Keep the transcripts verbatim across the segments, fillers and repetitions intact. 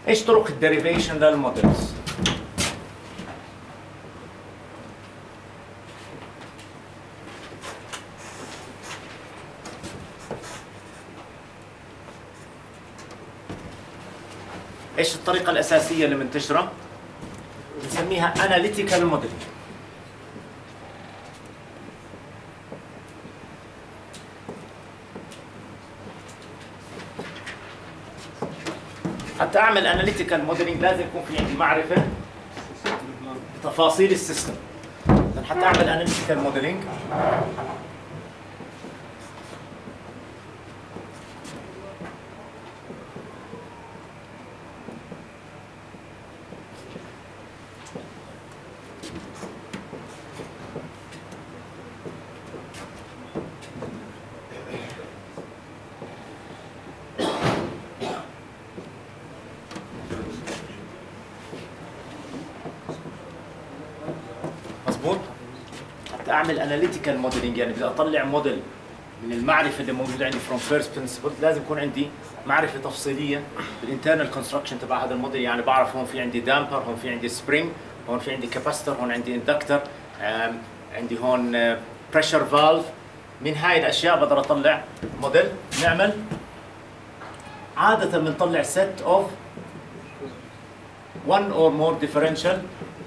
ايش طرق الديريفيشن للمودلز؟ ايش الطريقة الأساسية اللي منتشرة؟ بنسميها analytical modeling. حتى أعمل analytical modeling لازم يكون في عندي معرفة بتفاصيل السيستم. حتى أعمل analytical modeling اعمل اناليتيكال موديلنج، يعني بدي اطلع موديل من المعرفه اللي موجوده عندي فروم فيرست برنسبل. لازم يكون عندي معرفه تفصيليه بالانترنال كونستراكشن تبع هذا الموديل، يعني بعرف هون في عندي دامبر، هون في عندي سبرينج، هون في عندي كاباستر، هون عندي اندكتر، عندي هون بريشر فالف. من هاي الاشياء بقدر اطلع موديل. نعمل عاده بنطلع set of one or more differential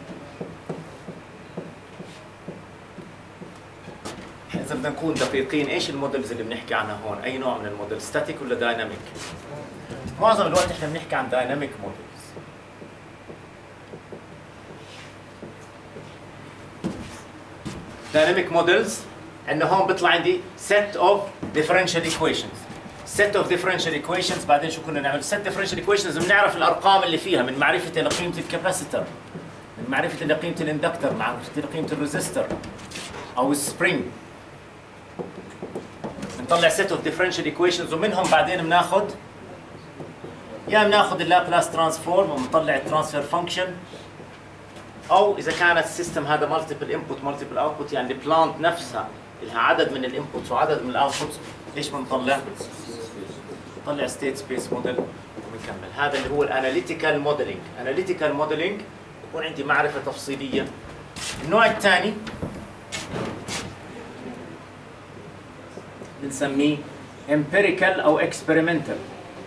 إذا بدنا نكون دقيقين. إيش المودلز اللي بنحكي عنها هون؟ أي نوع من الموديل؟ ستاتيك ولا دايناميك؟ معظم الوقت إحنا بنحكي عن دايناميك مودلز. دايناميك مودلز إنه هون بيطلع عندي set of differential equations. set of differential equations بعدين شو كنا نعمل؟ set differential equations بنعرف الأرقام اللي فيها من معرفة لقيمة الكاباسيتر، من معرفة لقيمة الاندكتر، معرفة لقيمة الريزستر أو السبرينج. نطلع set of differential equations ومنهم بعدين بناخذ يا بناخذ اللابلاس ترانسفورم وبنطلع الترانسفير فانكشن، او اذا كانت السيستم هذا مالتيبل انبوت مالتيبل اوتبوت، يعني البلانت نفسها لها عدد من الانبوتس وعدد من الاوتبوتس، ايش بنطلع؟ بنطلع ستيت سبيس موديل وبنكمل. هذا اللي هو الاناليتيكال موديلنج. اناليتيكال موديلنج يكون عندي معرفه تفصيليه. النوع الثاني بنسميه empirical او experimental.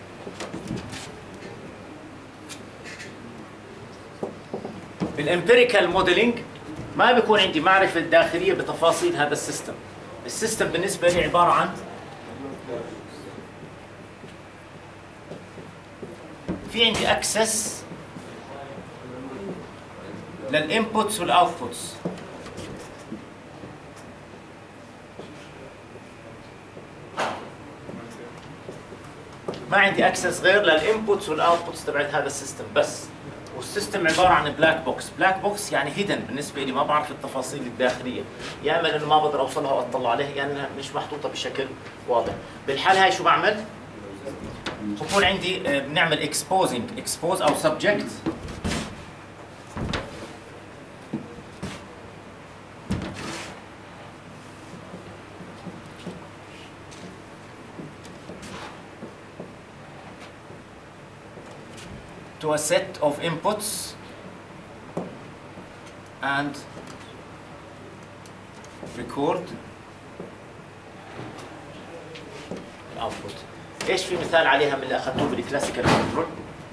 بالامبيريكال موديلنج ما بيكون عندي معرفه داخليه بتفاصيل هذا السيستم. السيستم بالنسبه لي عباره عن في عندي اكسس للانبوتس والاوتبوتس. ما عندي اكسس غير للانبوتس والاوتبوتس تبعت هذا السيستم بس. والسيستم عباره عن بلاك بوكس. بلاك بوكس يعني هيدن بالنسبه لي، ما بعرف التفاصيل الداخليه، يا اما انه ما بقدر اوصلها واطلع عليها، يعني انها مش محطوطه بشكل واضح. بالحال هاي شو بعمل؟ بكون عندي بنعمل اكسبوزنج، اكسبوز او سبجكت to a set of inputs and record output. ايش في مثال عليها من اللي اخذتوه بالكلاسيكال كنترول؟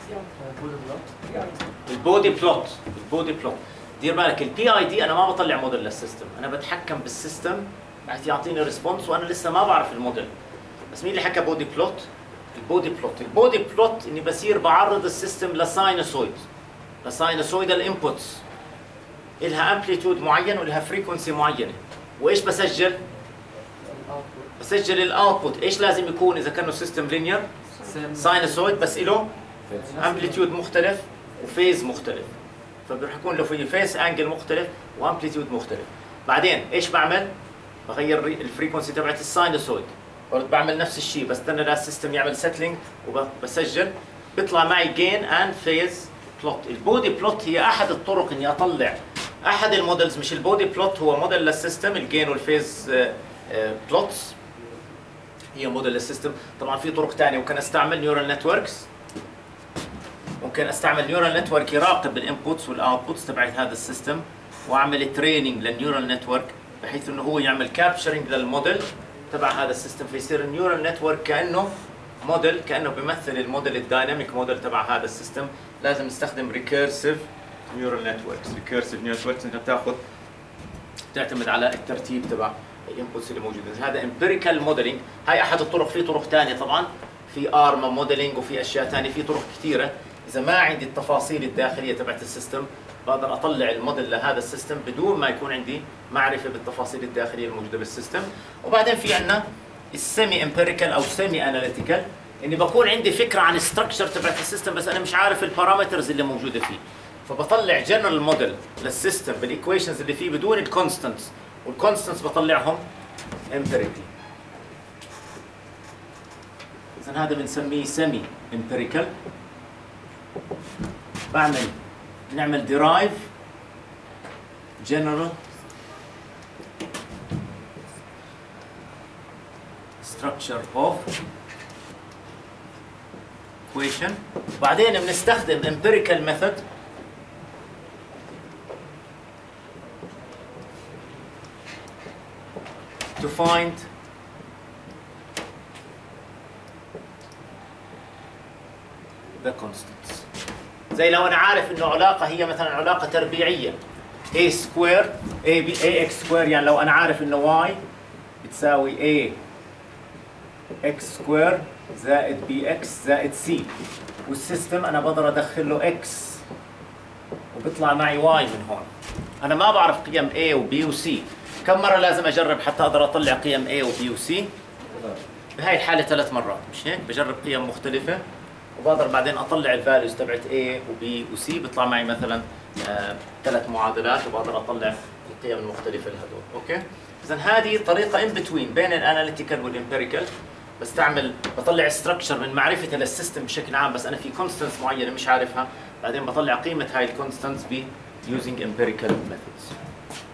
البودي بلوت. البودي بلوت دير بالك، البي اي دي انا ما بطلع موديل للسيستم، انا بتحكم بالسيستم بعد يعطيني ريسبونس وانا لسه ما بعرف الموديل. بس مين اللي حكى بودي بلوت؟ البودي بلوت. البودي بلوت اني بصير بعرض السيستم لساينوسويد، لساينوسويدال انبوتس الها امبليتود معين ولها فريكونسي معينه. وايش بسجل؟ بسجل الاوتبوت. ايش لازم يكون اذا كانه سيستم لينير؟ ساينوسويد بس له امبليتود مختلف وفيز مختلف، فبرح يكون له في فيز انجل مختلف وامبليتود مختلف. بعدين ايش بعمل؟ بغير الفريكونسي تبعت الساينوسويد، برضه بعمل نفس الشيء، بستنى للسيستم يعمل سيتلينج وبسجل، بيطلع معي جين اند فيز بلوت. البودي بلوت هي احد الطرق اني اطلع احد المودلز، مش البودي بلوت هو موديل للسيستم، الجين والفيز بلوتس هي موديل للسيستم. طبعا في طرق ثانيه، ممكن استعمل نيورال نتوركس، ممكن ممكن استعمل نيورال نتورك يراقب الانبوتس والاوتبوتس تبعت هذا السيستم، واعمل تريننج للنيورال نتورك بحيث انه هو يعمل كابتشرنج للموديل تبع هذا السيستم، فيصير النيورال نتورك كانه موديل، كانه بيمثل الموديل الدايناميك موديل تبع هذا السيستم. لازم نستخدم ريكيرسيف نيورال نتوركس. ريكيرسيف نتوركس انها بتاخذ تعتمد على الترتيب تبع الانبوتس اللي موجوده. هذا امبيريكال موديلنج، هاي احد الطرق. في طرق ثانيه طبعا، في ارما موديلنج وفي اشياء ثانيه، في طرق كثيره. اذا ما عندي التفاصيل الداخليه تبعت السيستم بقدر اطلع الموديل لهذا السيستم بدون ما يكون عندي معرفه بالتفاصيل الداخليه الموجوده بالسيستم. وبعدين في عندنا السيمي امبيريكال او سيمي اناليتيكال، اني بكون عندي فكره عن الستركشر تبعت السيستم بس انا مش عارف البارامترز اللي موجوده فيه، فبطلع جنرال موديل للسيستم بالايكويشنز اللي فيه بدون الكونستنتس، والكونستنتس بطلعهم امبيريكلي. اذا هذا بنسميه سيمي امبيريكال. بعمل بنعمل ديرايف جنرال structure of equation، بعدين بنستخدم empirical method to find the constants. زي لو انا عارف انه علاقه هي مثلا علاقه تربيعيه a square a b a x square، يعني لو انا عارف انه y بتساوي a x سكوير زائد bx زائد c، والسيستم انا بقدر ادخل له x وبيطلع معي y من هون. انا ما بعرف قيم a و b و c، كم مره لازم اجرب حتى اقدر اطلع قيم a و b و c؟ بهاي الحاله ثلاث مرات، مش هيك؟ بجرب قيم مختلفه وبقدر بعدين اطلع الفاليوز تبعت A و B و C، بيطلع معي مثلا آه ثلاث معادلات وبقدر اطلع القيم المختلفه لهدول. اوكي؟ اذا هذه طريقه ان بتوين بين الاناليتيكال والامبيريكال، بستعمل بطلع ستراكشر من معرفتي للسيستم بشكل عام، بس انا في كونستنتس معينه مش عارفها، بعدين بطلع قيمه هاي الكونستنتس ب using empirical methods.